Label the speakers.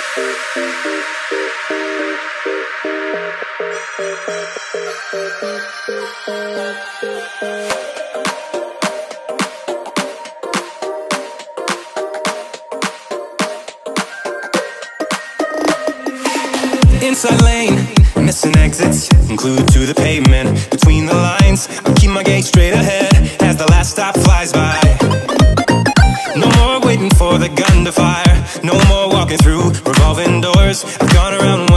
Speaker 1: Inside lane, missing exits, glued to the pavement. Between the lines, I keep my gaze straight ahead as the last stop flies by. No more waiting for the gun to fire, no more walking through revolving doors. I've gone around